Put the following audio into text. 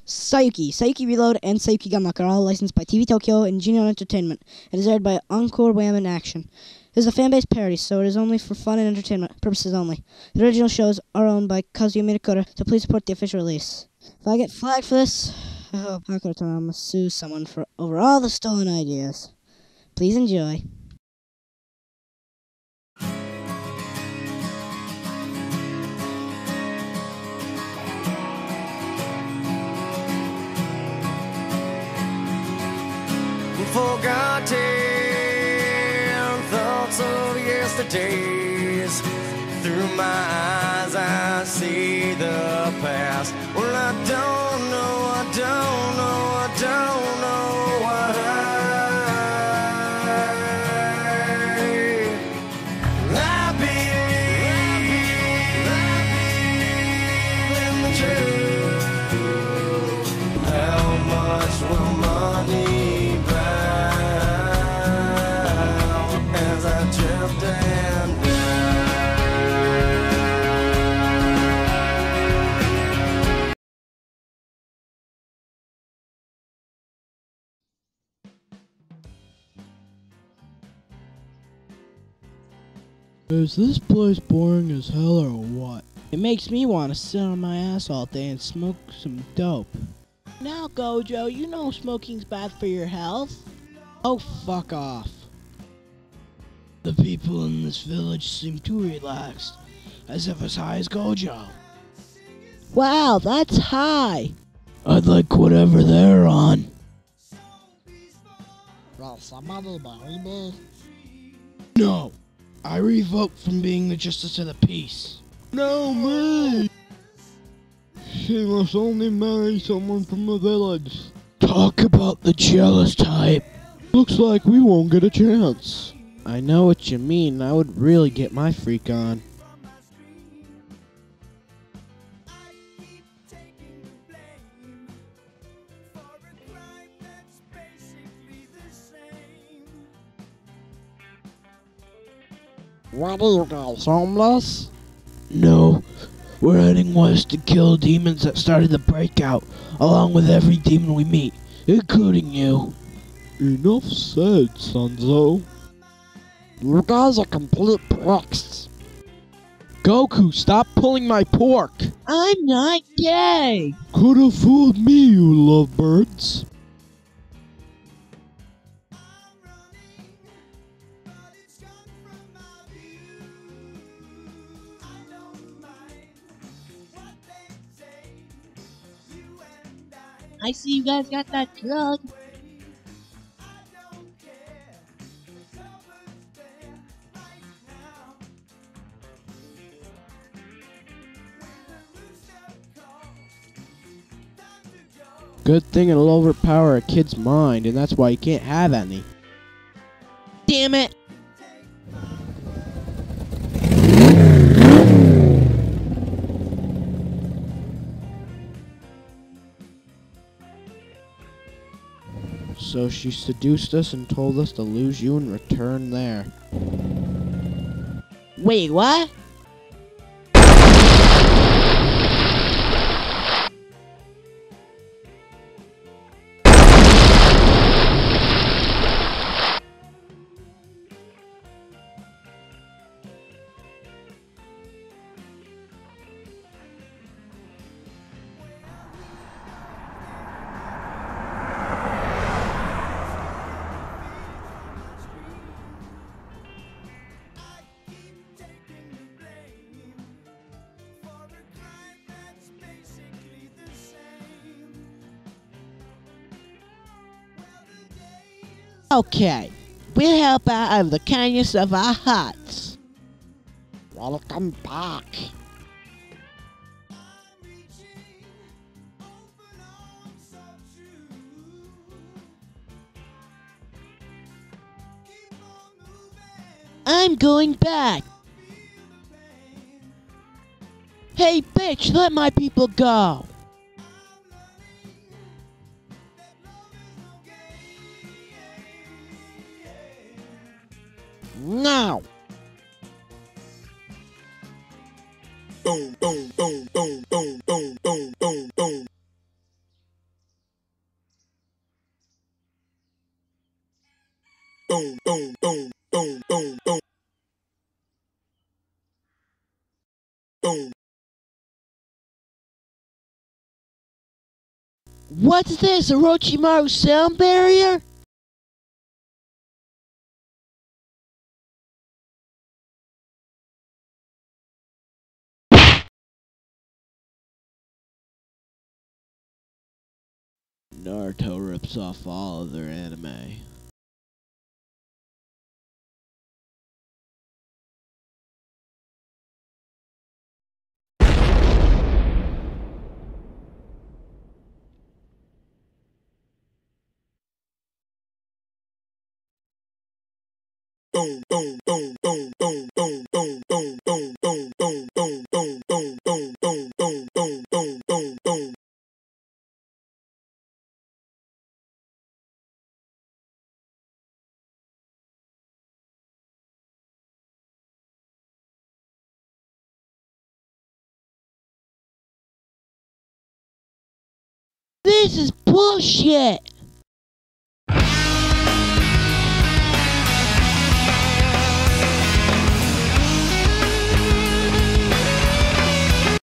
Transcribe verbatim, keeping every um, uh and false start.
Saiyuki, Saiyuki Reload, and Saiyuki Gunlock are all licensed by T V Tokyo and Junior Entertainment. It is aired by Encore Wham in Action. It is a fan-based parody, so it is only for fun and entertainment purposes only. The original shows are owned by Kazuya Minekura, so please support the official release. If I get flagged for this, oh, I'm going to sue someone for over all the stolen ideas. Please enjoy. Forgotten thoughts of yesterdays. Through my eyes I see the past. Well, I don't know, I don't know, I don't know why. I believe, I believe in the truth. How much will money Is this place boring as hell or what? It makes me want to sit on my ass all day and smoke some dope. Now, Gojo, you know smoking's bad for your health. Oh, fuck off. The people in this village seem too relaxed, as if as high as Gojo. Wow, that's high. I'd like whatever they're on. Well, somebody bury me. No. I revoke from being the Justice of the Peace. No, me! She must only marry someone from the village. Talk about the jealous type. Looks like we won't get a chance. I know what you mean. I would really get my freak on. What are you guys, Homeless? No. We're heading west to kill demons that started the breakout, along with every demon we meet, including you. Enough said, Sanzo. You guys are complete pricks. Goku, stop pulling my pork! I'm not gay! Could have fooled me, you lovebirds. I see you guys got that drug. Good thing it'll overpower a kid's mind, and that's why you can't have any. Damn it! So she seduced us and told us to lose you and return there. Wait, what? Okay, we'll help out out of the kindness of our hearts. Welcome back. I'm going back. Hey, bitch, let my people go. Now. Boom, boom, boom, boom, boom, boom, boom, boom, boom. What's this, Orochimaru's sound barrier? Naruto rips off all of their anime. This is bullshit!